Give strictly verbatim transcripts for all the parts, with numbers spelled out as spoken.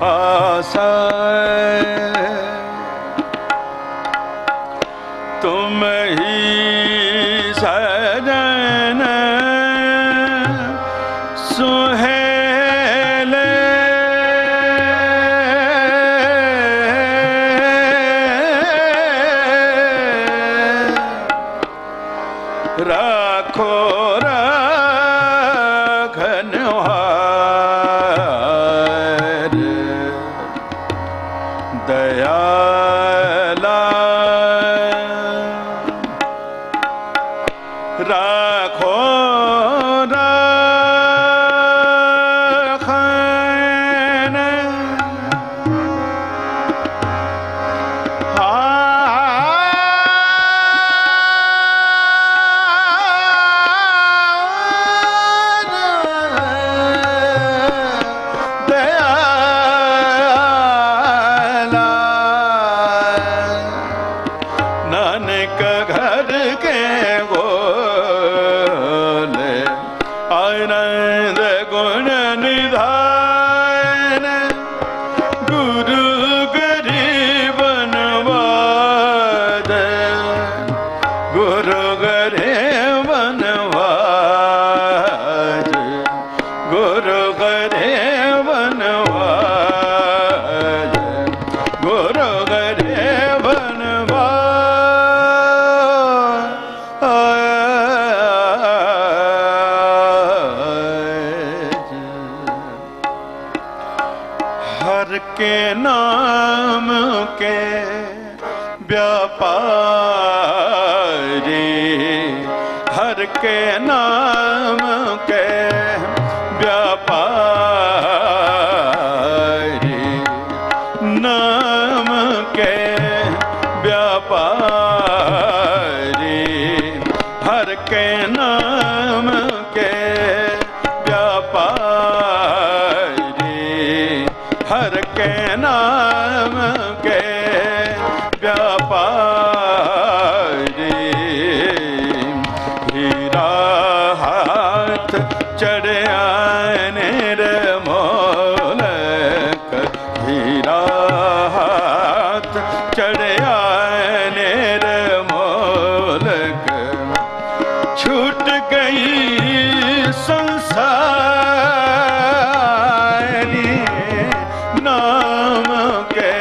आसय तुम ही सजन सुहेले राखो रखनहार दयाला राखो रखन दयाला नानक घर के गोले आनंद गुण निधान गुरु गरीब नवाज गुरु गरीब नवाज गुरु गरीब नवाज गुरु गरीब हर के नाम के व्यापारी हर के नाम के व्यापारी नाम के व्यापारी हर के नाम के व्यापारी हर के नाम के व्यापारी हीरा हाथ चढ़िया निर्मोलक हीरा हाथ चढ़िया निर्मोलक छूट गई संसारी नाम के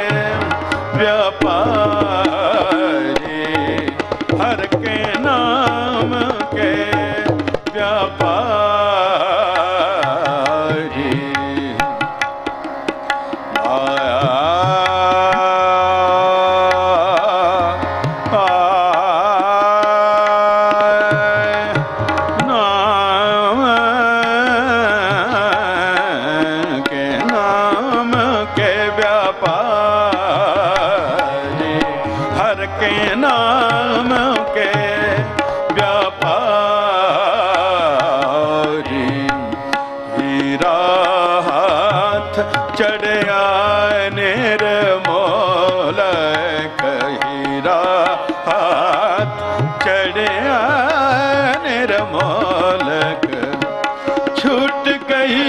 व्यापारी हर के नाम के व्यापारी के नाम के व्यापारी हीरा हाथ चढ़िया निर्मोलक हीरा हाथ चढ़िया निर्मोलक छूट गई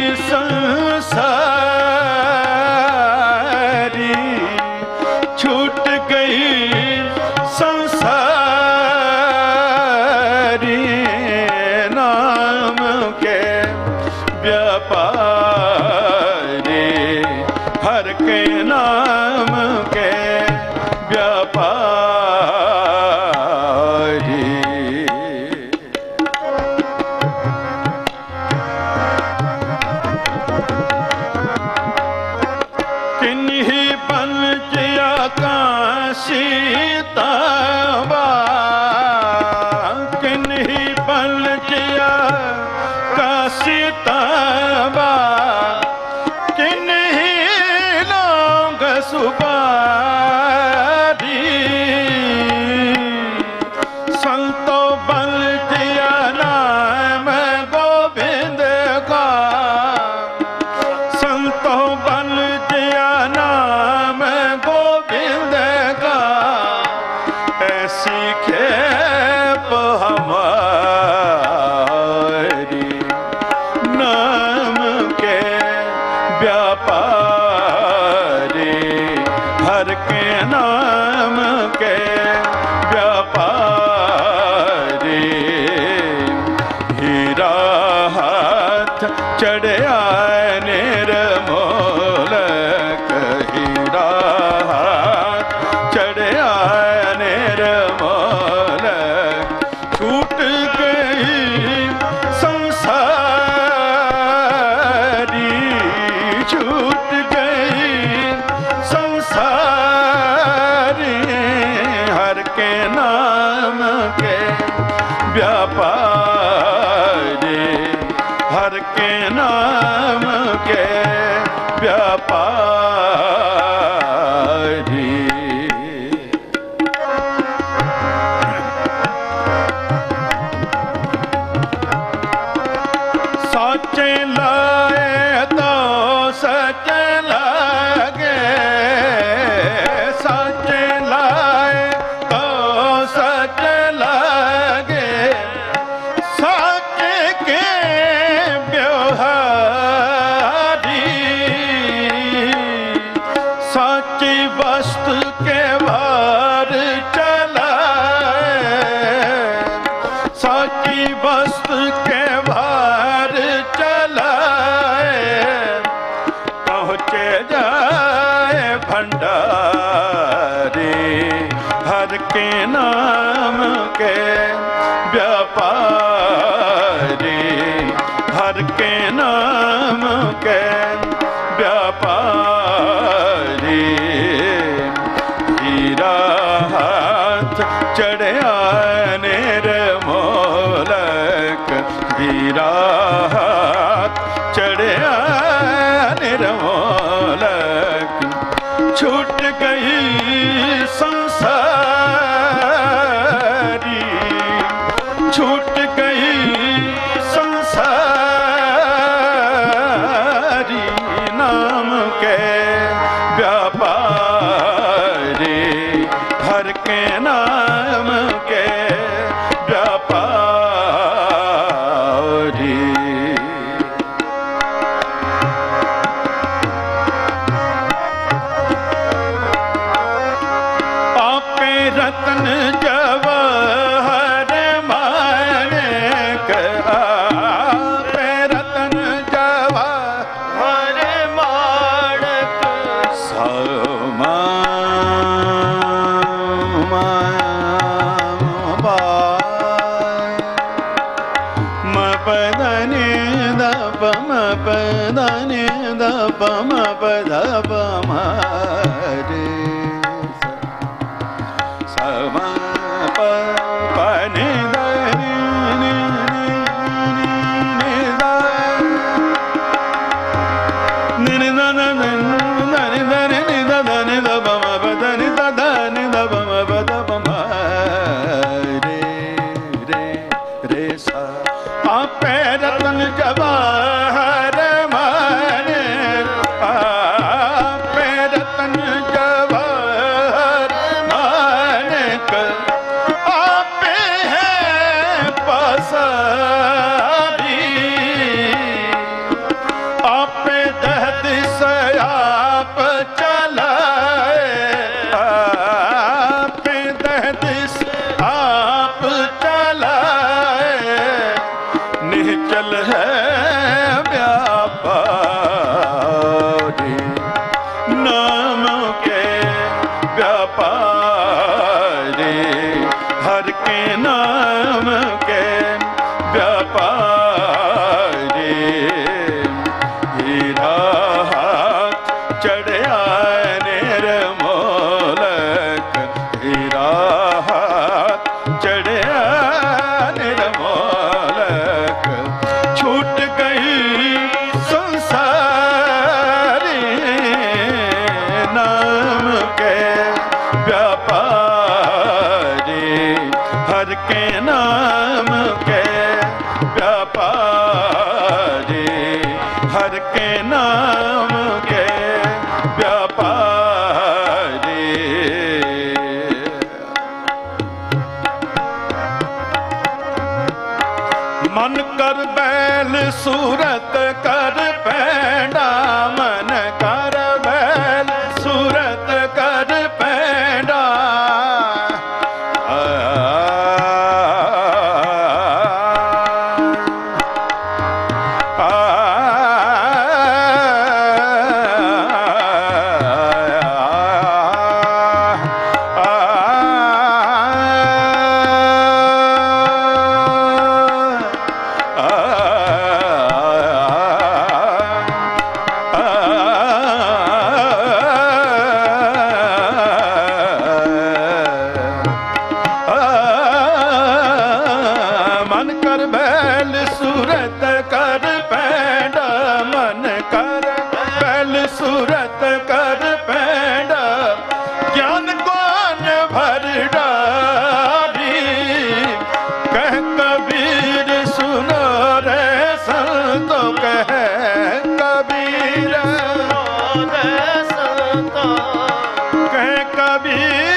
संसारी छूट गई संसारी नाम के व्यापारी हर के नाम के व्यापारी किन्हीं बन जिया काशीतावा किन्हीं बन जिया काशीतावा किन्हीं लोग सुपारी संतो बल जिया नाम गोविंद का संतो बल जिया नाम गोविंद का ऐसी खेप हमारी नाम के व्यापार साचे लाए तो सच लगे, साचे लाए तो सच लगे, साचे के व्यवहारी, साची वस्तु के भार चलाए, साची वस्तु के भार चलाए, पहुँचे जाए भंडारी, हर के नाम के व्यापारी, हर के नाम के व्यापारी। हीरा हाथ चढ़िया निर्मोलक, हीरा हाथ चढ़िया निर्मोलक, छूट गई संसारी, छूट गई संसारी, नाम के व्यापारी, हर के नाम के व्यापारी। आपे रतन जवाहर माणिक, आपे रतन जवाहर माणिक, समा पदनि दप म पदनि दप म पद प म रे स म प प नि द नि नि नि द नि नि द न नि द नि नि द द नि द प म प द नि द द नि द प म प द प म रे रे रे सा। आपे रतन जवाहर माणिक, आपे रतन जवाहर माणिक, आपे है पसारी, आपे दहद से आप चलाए, आपे दहद से आप चलाए, निश्चल है व्यापारी, नाम के व्यापारी, हर के नाम के व्यापारी। हीरा हाथ चढ़िया निर्मोलक, हीरा हाथ चढ़िया निर्मोलक, छूट गई संसारी, नाम के व्यापारी, हर के नाम के व्यापारी, हर के नाम के व्यापारी। मन कर बैल सूरत कर पैंडा, मन कर बैल सूरत कर पैंडा, संतो कह कबीर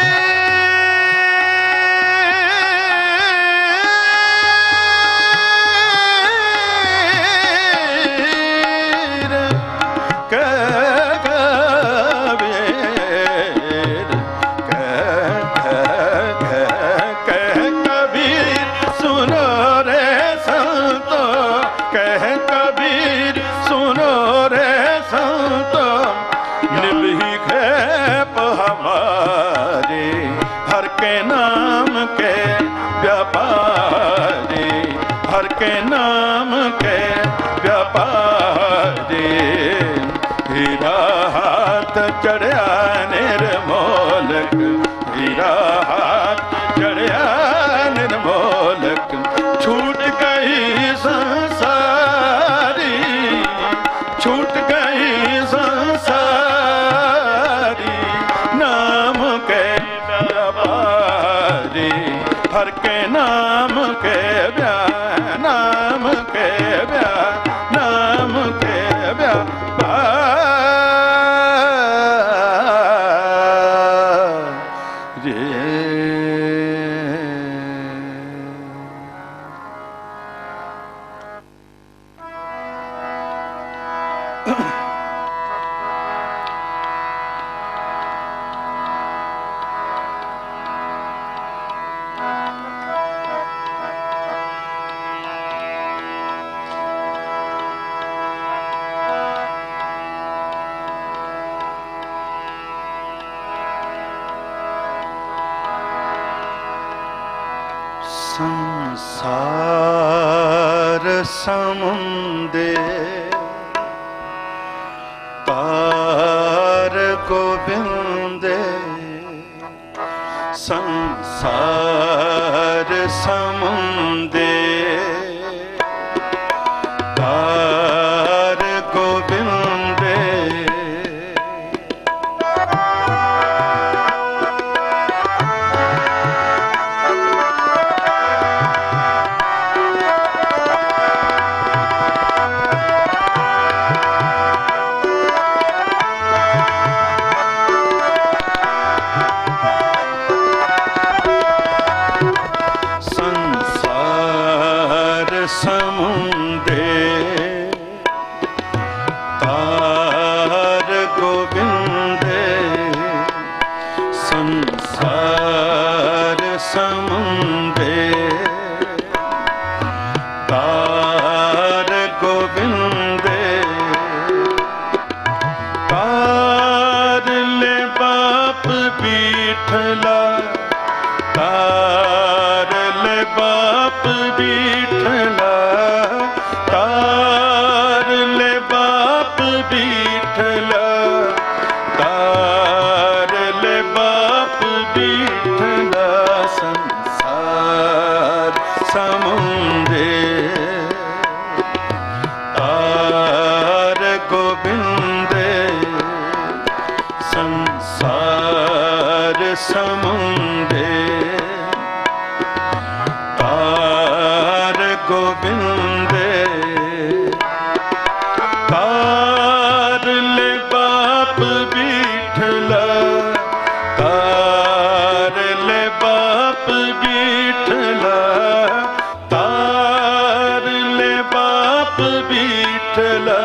के नाम के व्यापारी हीरा हाथ चढ़िया निर्मोलक हीरा हाथ चढ़िया निर्मोलक छूट गई संसारी छूट गई संसारी नाम के व्यापारी हर के नाम के व्यापारी नाम के व्या नाम के व्यापारी संसार समुंदे पार गोविंदे संसार समुंदे पार गोविंदे समुंदे तार गोविंदे संसार समुंदे तार गोविंदे तार ले बाप बीठला तार ले बाप बीठला तार ले बाप बीठला तार ले बाप बीठला संसार समुंदे तार गोविंदे संसार समुंदे तार गोविंदे तार ले बाप बीठला तार ले बाप बीठला तार ले बाप बीठला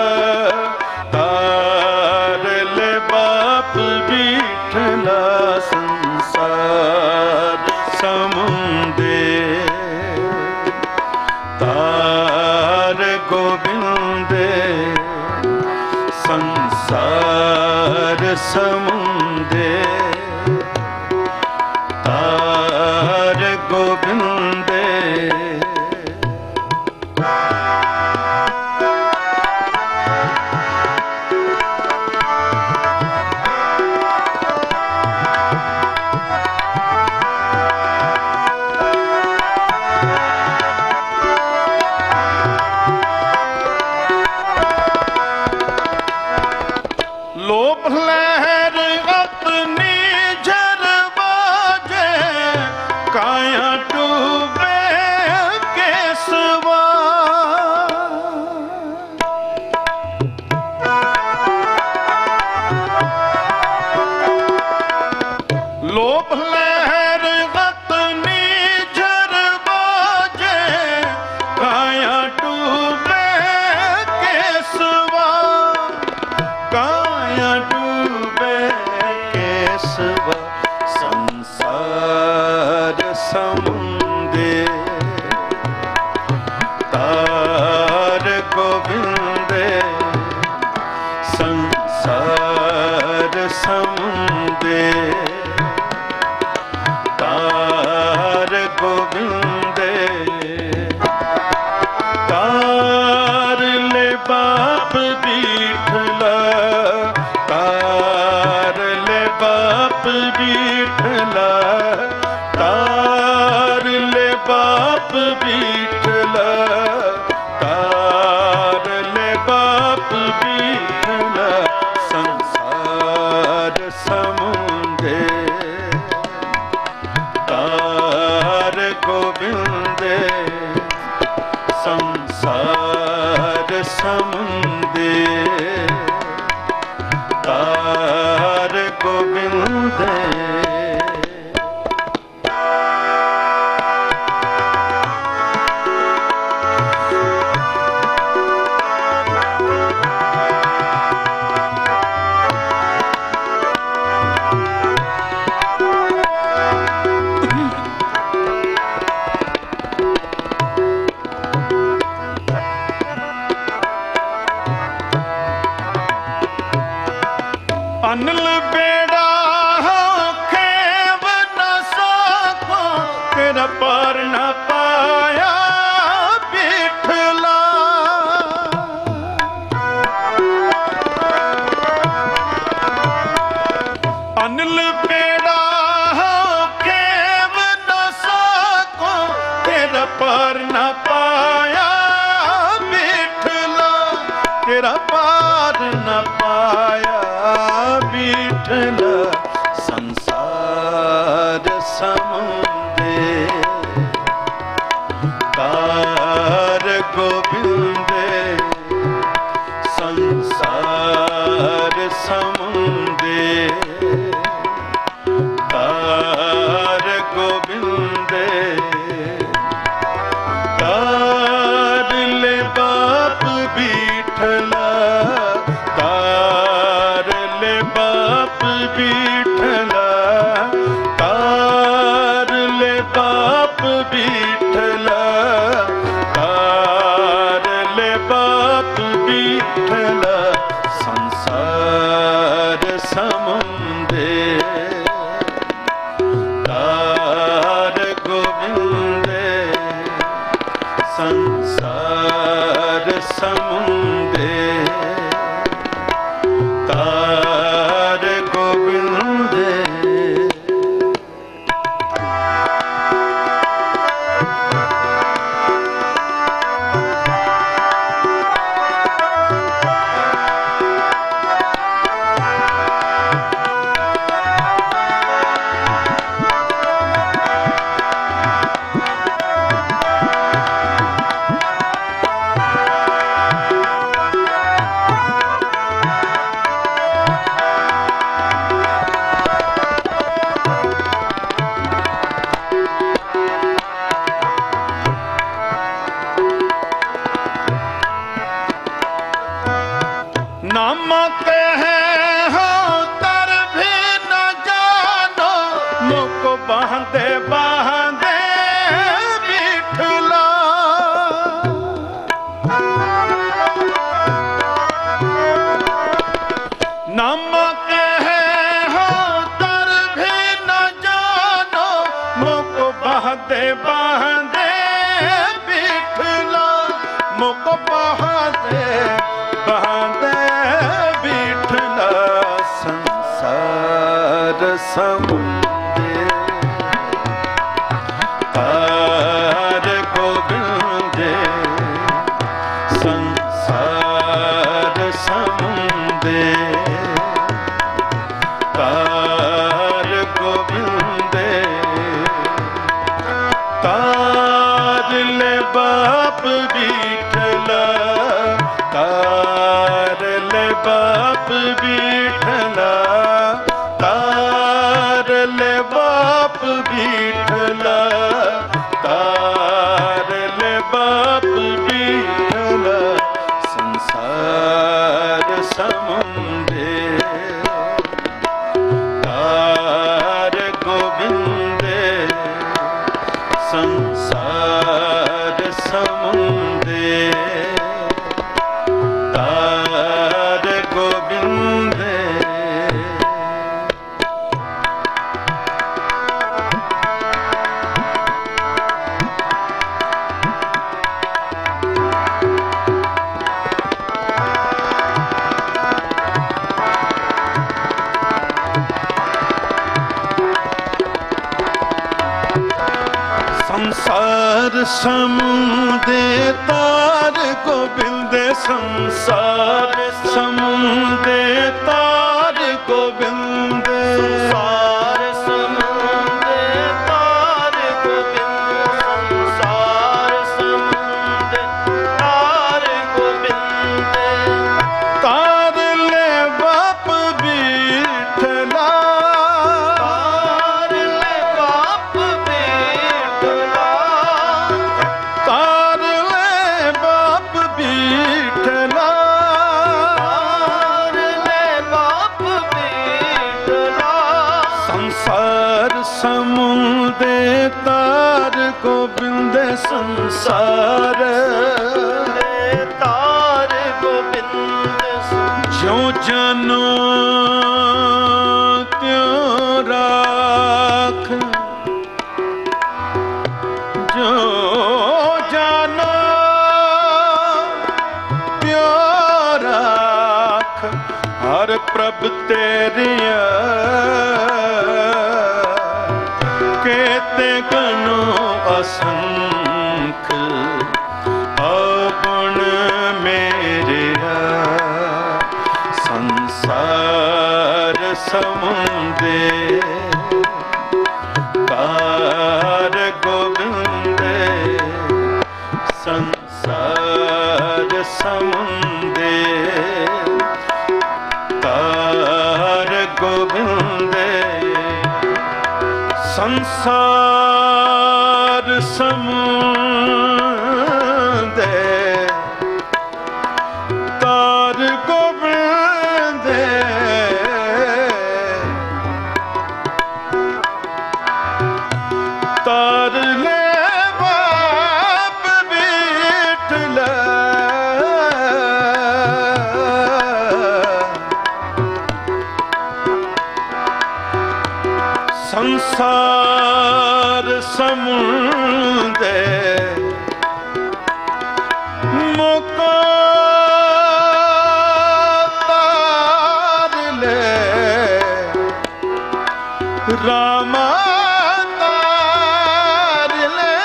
तार ले बाप बीठला संसार समुंदे तार गोविंदे संसार समुंदे तार गोविंदे लोभ लहर अपने बसवा संसार समुंदे तार गोविंदे संसार समुंदे तार गोविंदे तार ले बाप बीठला तार ले बाप बीठला तार ले बाप बीठला तार ले बाप बीठला संसार समुंदे तार गोविंदे संसार समुंदे तार गोविंदे अनिल बेड़ा हो खेव न सको तेरा पार न पाया बिठला अनिल बेड़ा हो खेव न सको तेरा पार न पाया बिठला तेरा पार न पाया बिठला संसार समुंदे तार गोविंदे संसार समुंदे तार गोविंदे तार ले बाप बिठला तार ले बाप बिठला तार ले बाप बिठला तार ले बाप बिठला संसार समुंदे तार गोविंदे संसार समुंदे तार गोविंदे नामक है हो तर भी न जानो मुको बांधे बांधे बिठला नामक है हो तर भी न जानो मुको बांधे बांधे बिठला मुको बांधे बांधे बिठला संसार समुंदे तार गोविंदे संसार समुंदे तार गोविंदे तार ले बाप बिठला तार ले बाप बिठला तार ले बाप बिठला तार ले बाप बिठला संसार समुंदे संसार समुंदे तार गोबिंद संसार समुंदे तार गोबिंद संसार समुंदे तार गोबिंद संसार समुंदे तार गोबिंद तार ले बाप बीठला तार ले बाप बीठला तार ले बाप बीठला तार ले बाप बीठला संसार समुंदे तार गोबिंद संसार तार गोबिंद ज्यों जानो त्यों राख जो जानो त्यों राख हर प्रभ तेरिया केते गनो असंख अगुण मेरिया संसार समुंदे तार गोबिंदे संसार समुंदे तार गोबिंदे संसार समुंदे तार गोबिंदे तार ले बाप बीठला संसार समुंदे मोको तार ले रामा तार ले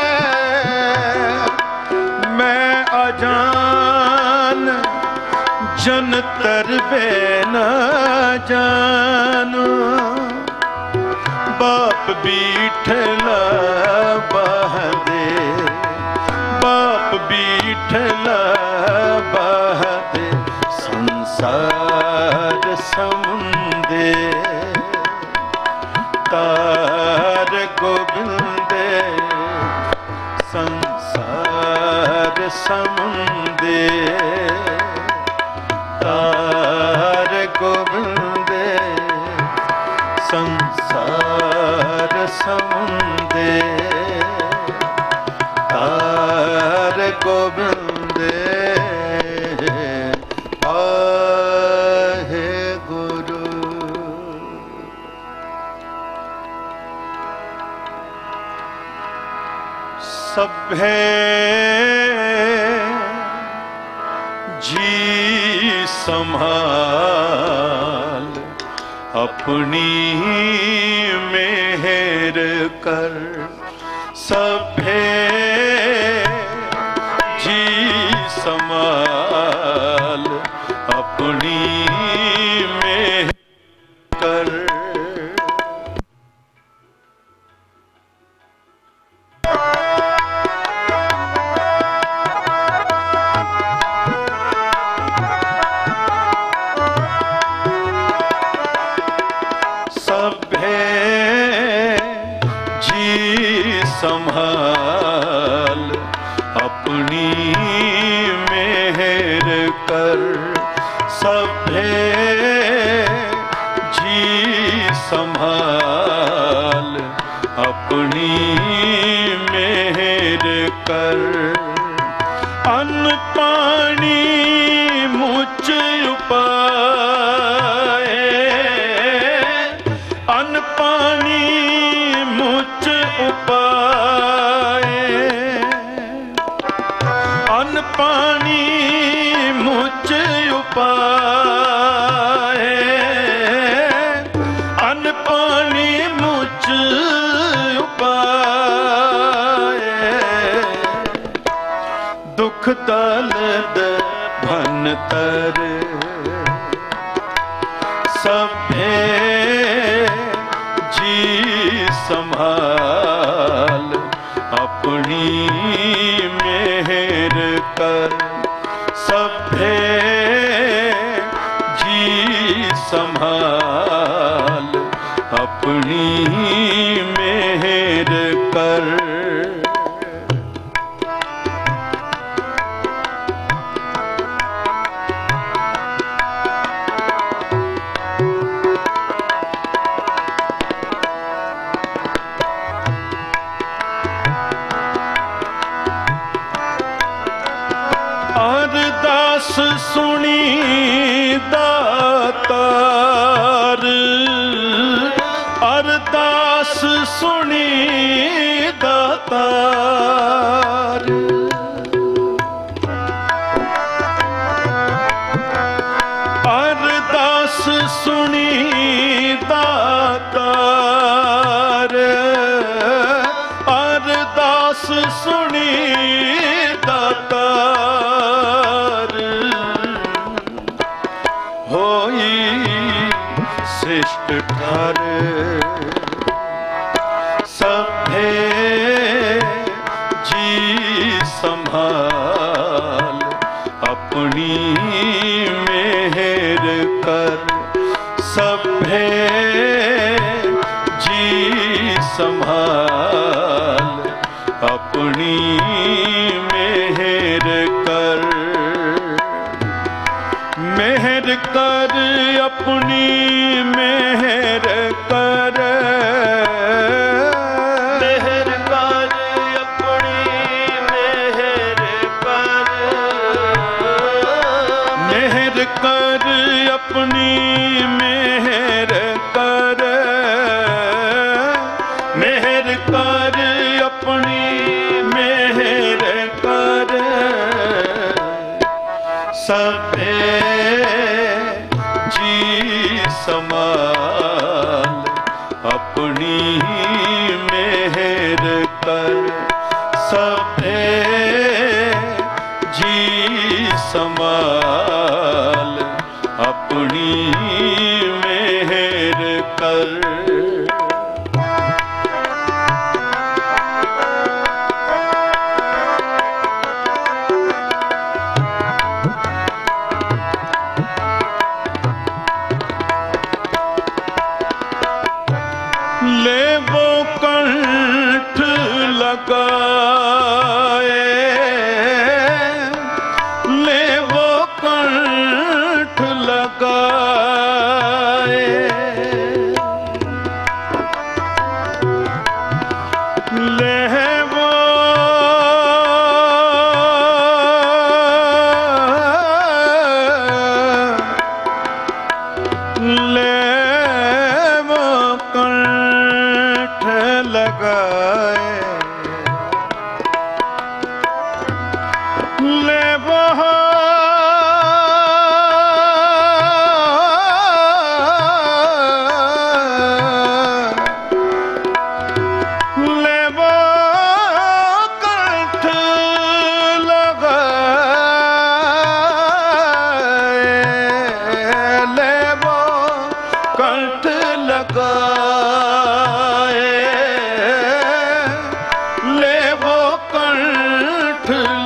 मैं अजान जन तरबे न जानू बाप बीठला बहदे बाप बीठला बहदे संसार समुंदे तार गोबिंदे संसार समुंदे तार गोबिंदे संसार समुंदे तार गोबिंदे आहे गुरु। सभे जी संभाल अपनी मेहर कर सभे जी संभाल अपनी मेहर कर संभाल अपनी मेहर कर सभे जी संभाल अपनी मेहर कर अन्न पानी मुझ उपाए अन्न पानी मुझ उपाए अन्न पानी मुझ उपाए अन्न पानी मुझ उपाए दलद भन तर सभे जी संभाल अपनी मेहर कर सभे जी संभाल अपनी मेहर कर। अरदास सुनी दातार अरदास सुनी दातार अरदास सुनी दातार अरदास सुनी दातार होई श्रेष्ठ ठार सभे जी संभाल अपनी मेहर कर सभे जी संभाल अपनी मेहर कर मेहर कर अपनी मेहर कर मेहर कर अपनी मेहर कर मेहर कर अपनी मेहर कर मेहर कर अपनी मेहर कर सभे जी संभाल अपनी मेहर कर सभे जी संभाल अपनी मेहर कर। ले वो कंठ लगाए ले वो कंठ लगाए ले वो ले वो कंठ लगाए ले वो ले वो कंठ लगाए ले वो कंठ लगाए ले वो कंठ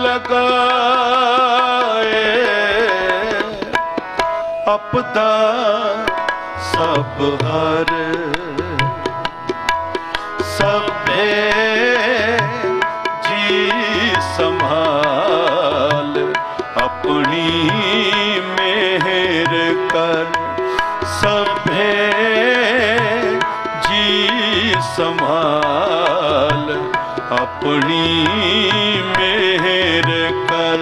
लगाए अपदा सब हर सभे जी संभाल अपनी मेहर कर सभे जी संभाल अपनी मेहर कर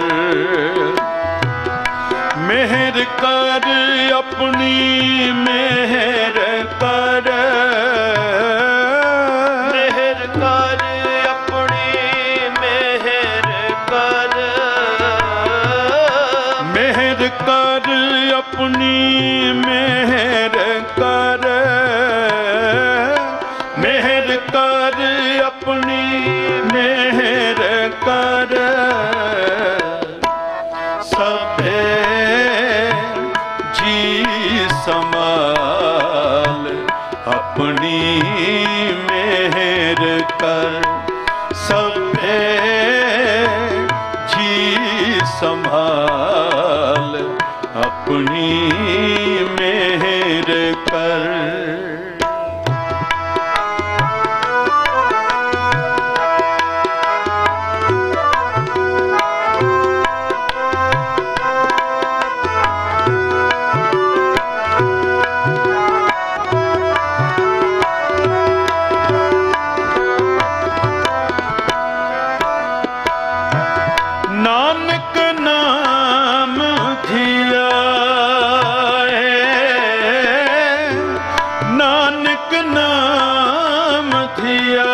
मेहर कर अपनी मेहर कर मेहर कर अपनी मेहर कर मेहर कर अपनी मेहर कर मेहर कर अपनी मेहर कर अपनी मेहर कर सबे जी संभाल अपनी मेहर कर। नानक नाम धिया नानक नाम धिया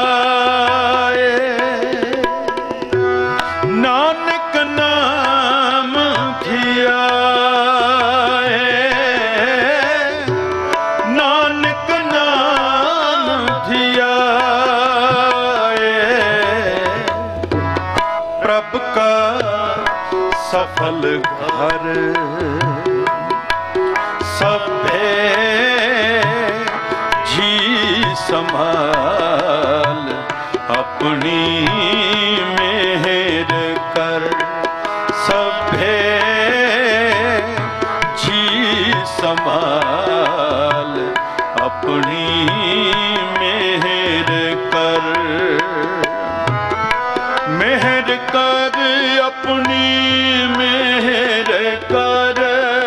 नानक नाम धिया नानक नाम धिया प्रभ का सफल घर सबे जी संभाल अपनी मेहर कर सबे जी संभाल अपनी मेहर कर। मेहर कर अपनी मेहर कर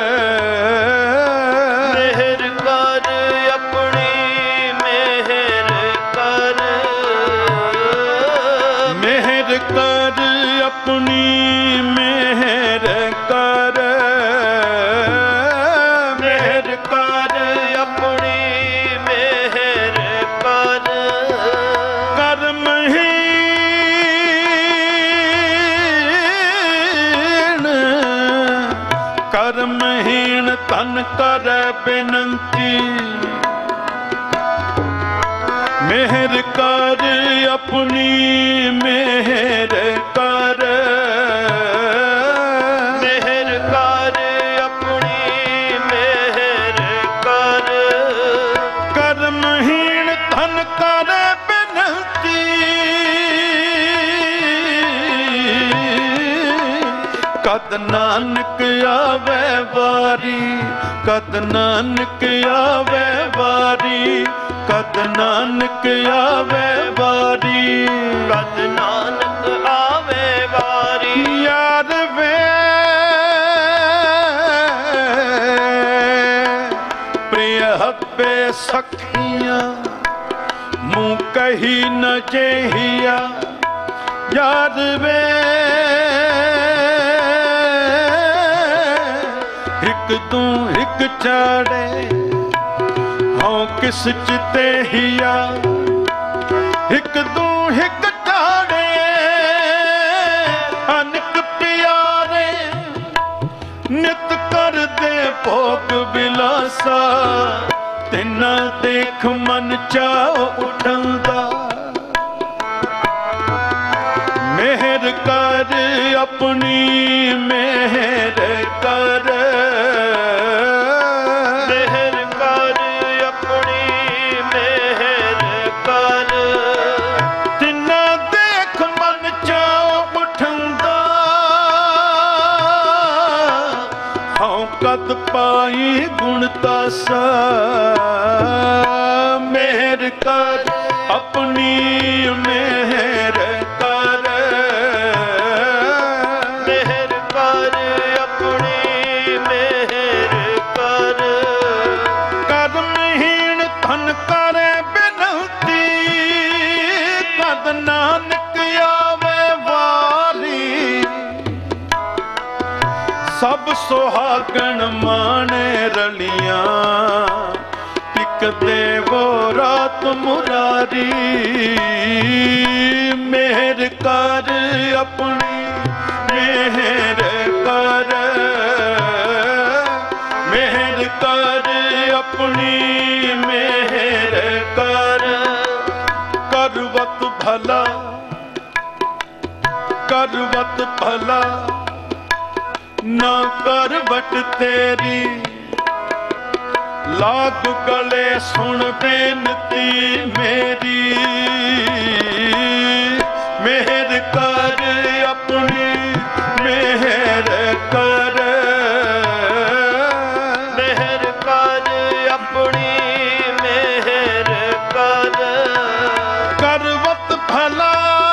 मेहर कर अपनी मेहर कर मेहर कर अपनी मेहर कर मेहर कर अपनी मेहर कर कर्म ही कर्महीन तन कर बिनती मेहर कर अपनी मेहर कर मेहर कर अपनी मेहर कर कर्महीन तन कर बिनती कद नानक आवे वारी कद नानक आवे वारी कद नानक आवे वारी कद नानक आवे वारी यार वे प्रिय हब्बे सखियां मुँह कही न जेहिया यार वे एक तू एक चाड़े हाँ किस चिते हिया एक तू एक चाड़े अनक प्यारे नित कर दे भोग बिलासा तिना देख मन चाओ उठंदा मेहर कर अपनी मेहर कर मेहर कर अपनी मेहर कर तिना देख मन चाओ उठंदा हाँ कद पाई गुणतासा मेहर कर अपनी मेहर कर मेहर कर अपनी मेहर कर कर्महीन धन करे बिनती कद नानक आवे वारी सब सुहागण माने रलियां देवो रात मुरारी मेहर कर अपनी मेहर कर मेहर कर अपनी मेहर कर करवत भला करवत भला ना करवट तेरी लाग गले सुन बेनती मेरी, मेहर कर अपनी मेहर कर, मेहर कर अपनी मेहर कर, करवत भला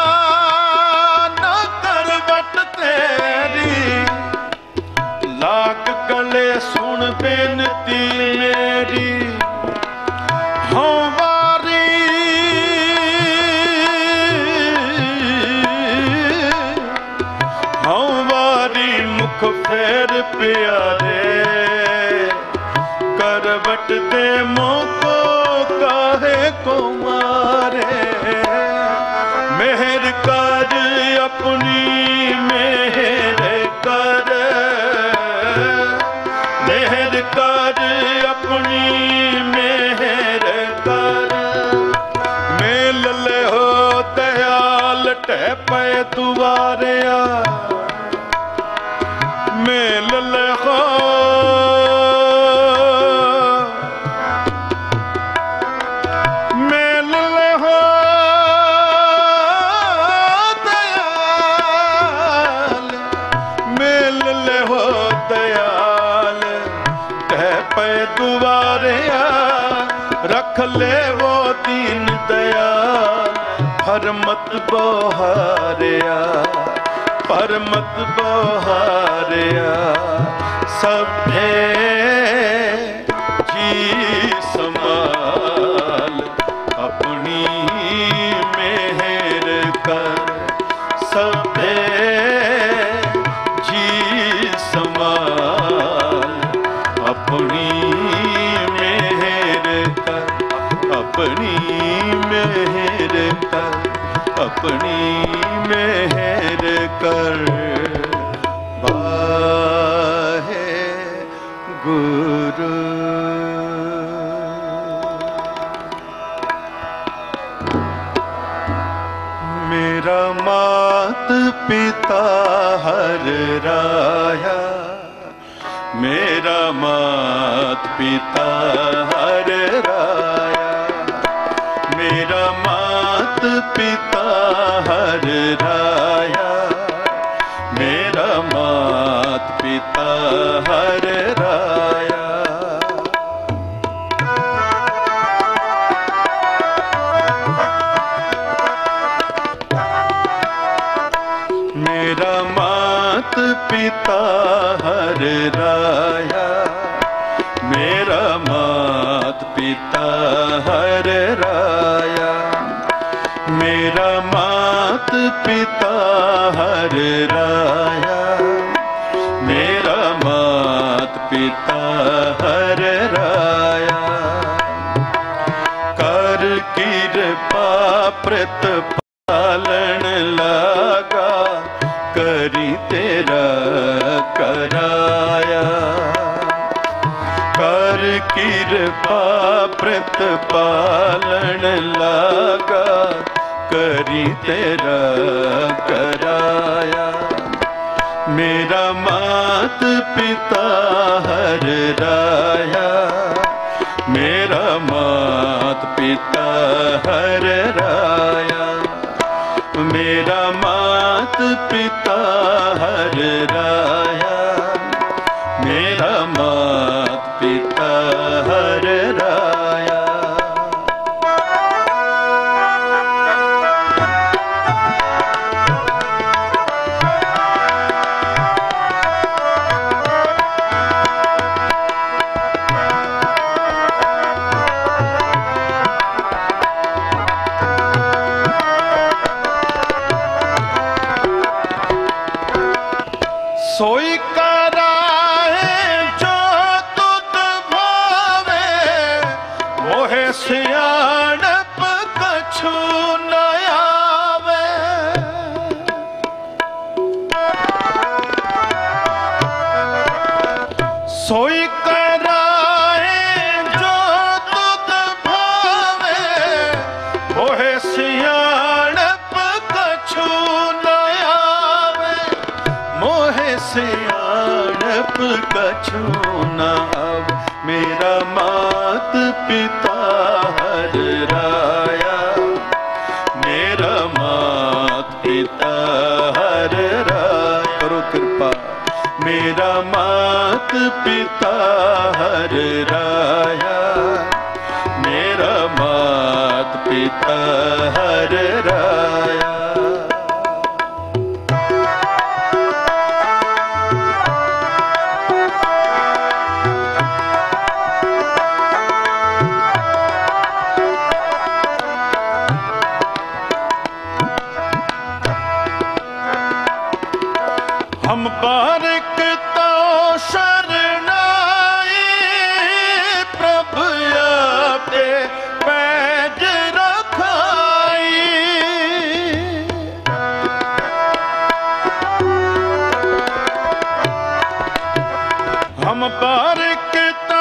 न करवट तेरी, लाग गले सुन बेनती मेरी, हाँ वारी हाँ वारी मुख फेर प्यारे, करवट दे मोको काहे को मारे, मेहर कर अपनी मेहर कर, मेहर कर अपनी मेहर कर, मेल ले हो दयाल टह पे दुआरिया, मेल ले हो मेल ले हो दयाल, मेल ले हो दयाल टह पे दुआरिया, रख ले वो दीन दयाल, फरमत बहारिया, परमत बहारिया, सभे जी समाल अपनी मेहर कर, सभे जी समाल अपनी मेहर कर, अपनी मेहर कर, अपनी मेहर कर, वाहे गुरु। मेरा मात पिता हर राया, मेरा मात पिता हर राया, मेरा मात पिता हर राया, मेरा मात पिता हर राया, मेरा मात पिता हर राया, मेरा मात पिता हर राया, मेरा मात पिता हर राया, मेरा मात पिता हर राया, कर कृपा प्रत पालन लगा, करी तेरा कराया, कर कृपा प्रत पालन लगा, करी तेरा कराया, मेरा मात पिता हर राया, मेरा मात पिता हर राया, मेरा मात पिता हर राया, मेरा मात पिता हर राया, सोई कराए जो तुत भावे, मोहे सियाणप कछु न आवे, सोई कराए जो तुत भावे, मोहे सियाणप कछु न आवे, मोहे सियाणप कछु न आवे, मेरा मात पिता हर राया, मेरा मात पिता हर राया। करो कृपा। मेरा मात पिता हर राया, मेरा मात पिता हर राया। हम बारिक तो शरणाई, प्रभु आपे पैज रखाई। हम बारिक तो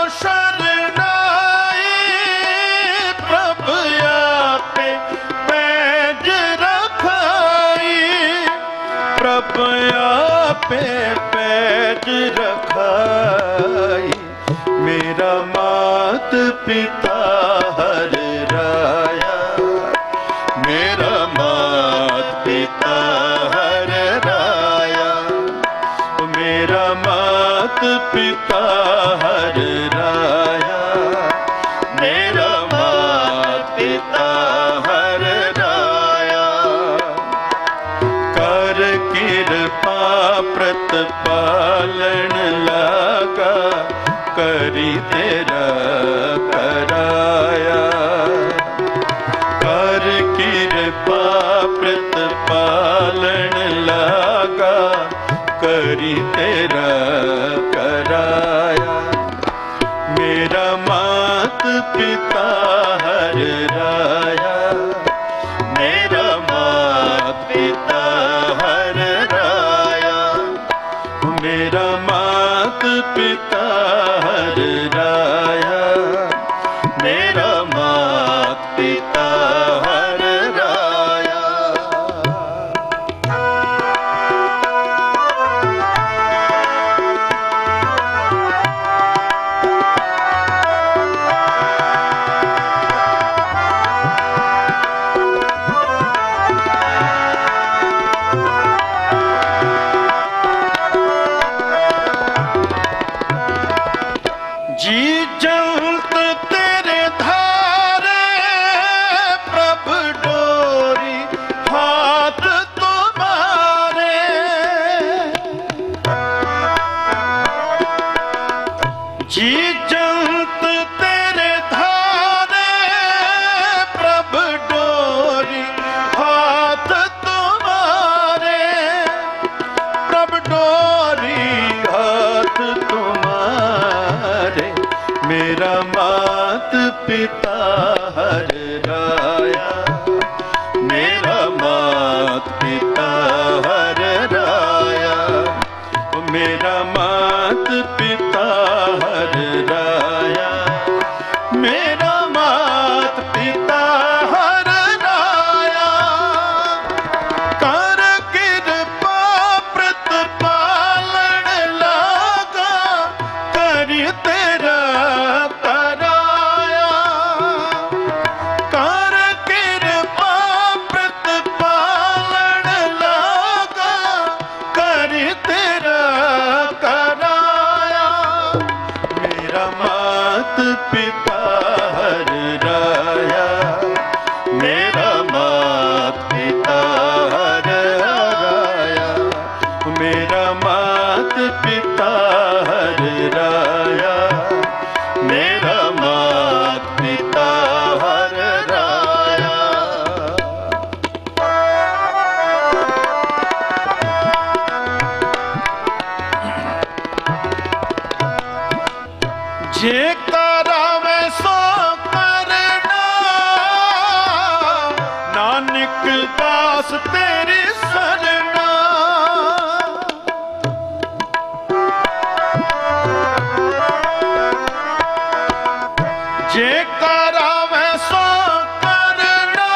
शरणाई, प्रभु आपे पैज रखाई। प्रभु पे पैज रखाई, मेरा मात पिता हर राया, मेरा मात पिता हर राया। मेरा मात पिता हर राया, मेरा मात पिता हर राया। कर कृपा प्रतिपालन लगा, करी तेरा कराया। कर कृपा प्रतिपालन लगा, करी तेरा कराया। मेरा मात पिता हर राया, मेरा मात पिता हर राया। मेरा मात पिता हर राया, मेरा मात पिता हर राया। जी जंत तेरे धारे, प्रभु डोरी हाथ तुम्हारे। जी जंत तेरे धारे, प्रभु डोरी हाथ तुम्हारे। प्रभु डोरी हाथ तुम्हारे। मेरा मात पिता हर राया, मेरा मात पिता हर राया। मेरा मात पिता हर राया, मेरा मात पिता हर राया। कर कृपा प्रतिपालन लगा, करी तेरा कराया। कर कृपा प्रतिपालन लगा, करी तेरा कराया। मेरा मात पिता हर राया, मेरा मात पिता हर राया। मेरा मात पिता हर राया, मेरा मात पिता हर राया। जे करावे सो करना, नानक दास तेरी सरना। जे करावे सो करना,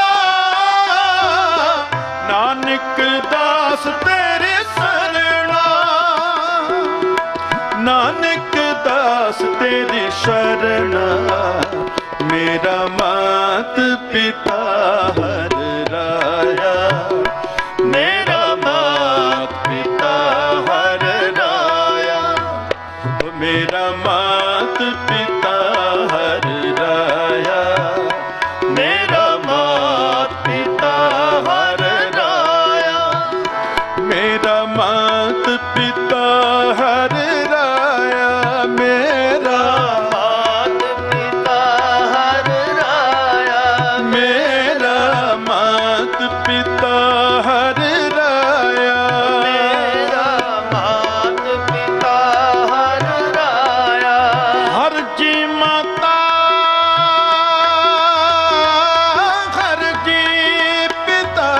नानक दास तेरी सरना। नानक दास तेरी तेरी शरणा, मेरा मात पिता हर राया, मेरा मात पिता हर राया, मेरा मात पिता हर राया, मेरा मात पिता हर राया, मेरा मात पिता हर राया, मेरा मात पिता हर राया, मेरा मात पिता हर राया, मेरा मात पिता हर राया, हर जी माता हर जी पिता,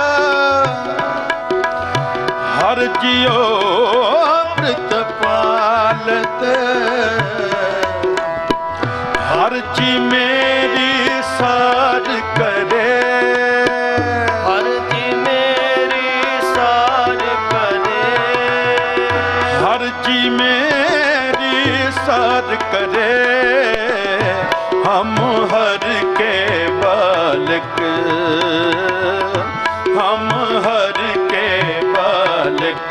हर जियो अमृत पालत, हर जी मेरी सार करे, हर जी मेरी सार करे, हर जी मेरी सार करे, हम हर के बालक, हम हर के बालक,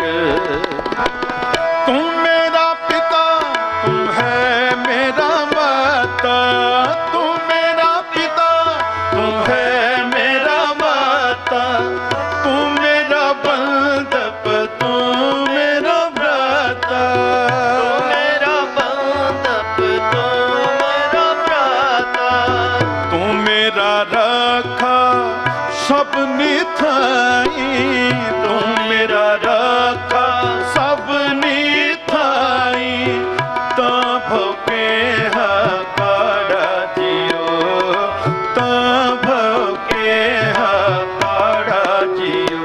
तुम मेरा पिता, तुम है मेरा माता, तुम मेरा पिता, तुम है मेरा माता, तुम मेरा बंधप, तुम मेरा भ्राता, मेरा बंधप तू मेरा भ्राता, तू मेरा राखा सब निथाई, तू मेरा राखा सब निथाई, ता भोके हकारा जियो, ता भोके हकारा जियो,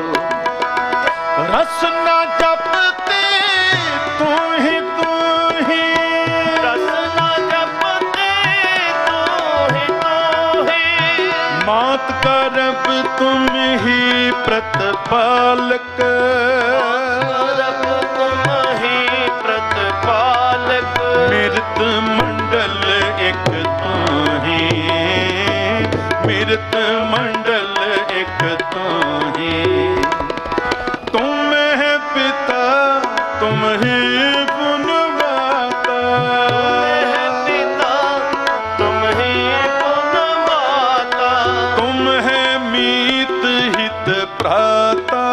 रसना जपते तू ही तू ही, रसना जपते तू ही तू ही, मात करब तुम ही प्रतिपालक, रब तुम ही प्रतिपालक, मृत मंडल एक तू ही, मृत मंडल एक तू ही, तुम है पिता तुम ही गुणवाता, है पिता तुम ही पुन माता, तुम है मीत हित प्राता,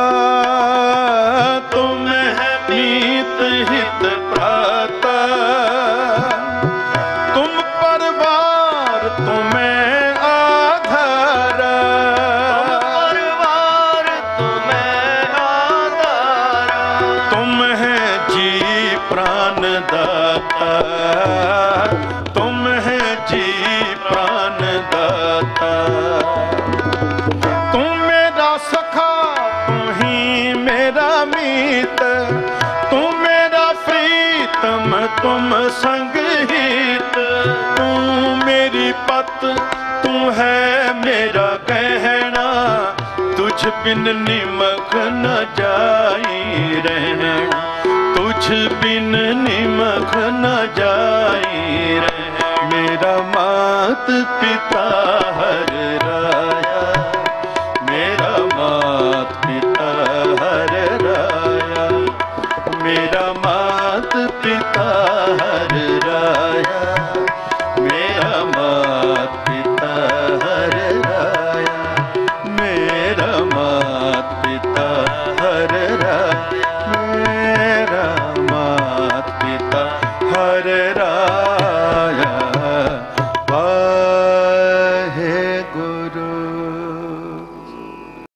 तुम है मीत हित प्राता, तुम परिवार तुम्हें आधारा, परिवार तुम्हें आधारा, तुम है जी प्राण दाता, तुम है जी प्राण दाता, तुम मेरा सखा, तुम ही मेरा मीत, तुम मेरा प्रीतम, तुम संग हित, तू मेरी पत, तू है मेरा गहना, तुझ बिन निमक न जाई रहना, तुझ बिन निमक न जाई रहना, मेरा मात पिता